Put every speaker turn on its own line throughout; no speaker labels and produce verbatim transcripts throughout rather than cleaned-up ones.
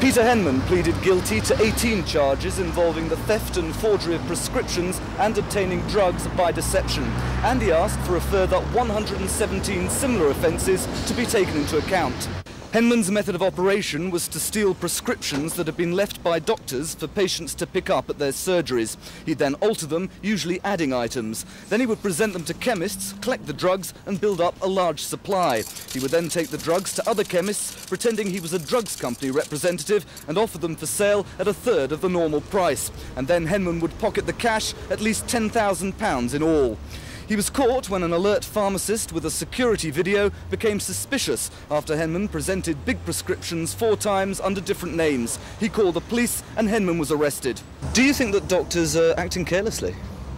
Peter Henman pleaded guilty to eighteen charges involving the theft and forgery of prescriptions and obtaining drugs by deception. And he asked for a further one hundred seventeen similar offences to be taken into account. Henman's method of operation was to steal prescriptions that had been left by doctors for patients to pick up at their surgeries. He'd then alter them, usually adding items. Then he would present them to chemists, collect the drugs and build up a large supply. He would then take the drugs to other chemists, pretending he was a drugs company representative, and offer them for sale at a third of the normal price. And then Henman would pocket the cash, at least ten thousand pounds in all. He was caught when an alert pharmacist with a security video became suspicious after Henman presented big prescriptions four times under different names. He called the police and Henman was arrested. Do you think that doctors are acting carelessly?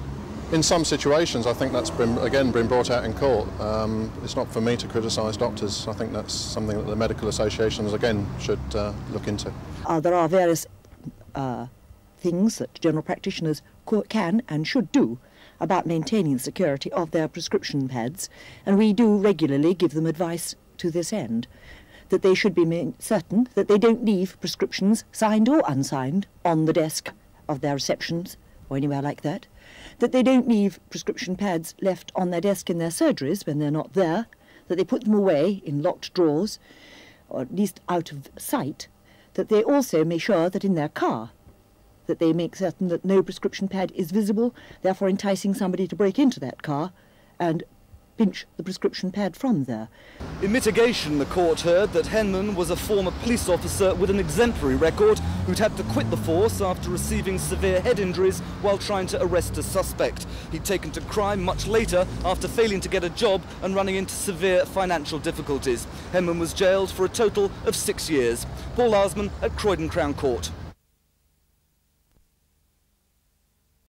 In some situations, I think that's been, again, been brought out in court. Um, it's not for me to criticise doctors. I think that's something that the medical associations, again, should uh, look into.
Uh, there are various uh, things that general practitioners can and should do about maintaining the security of their prescription pads, and we do regularly give them advice to this end, that they should be certain that they don't leave prescriptions, signed or unsigned, on the desk of their receptions or anywhere like that, that they don't leave prescription pads left on their desk in their surgeries when they're not there, that they put them away in locked drawers, or at least out of sight, that they also make sure that in their car that they make certain that no prescription pad is visible, therefore enticing somebody to break into that car and pinch the prescription pad from there.
In mitigation, the court heard that Henman was a former police officer with an exemplary record who'd had to quit the force after receiving severe head injuries while trying to arrest a suspect. He'd taken to crime much later after failing to get a job and running into severe financial difficulties. Henman was jailed for a total of six years. Paul Larsman at Croydon Crown Court.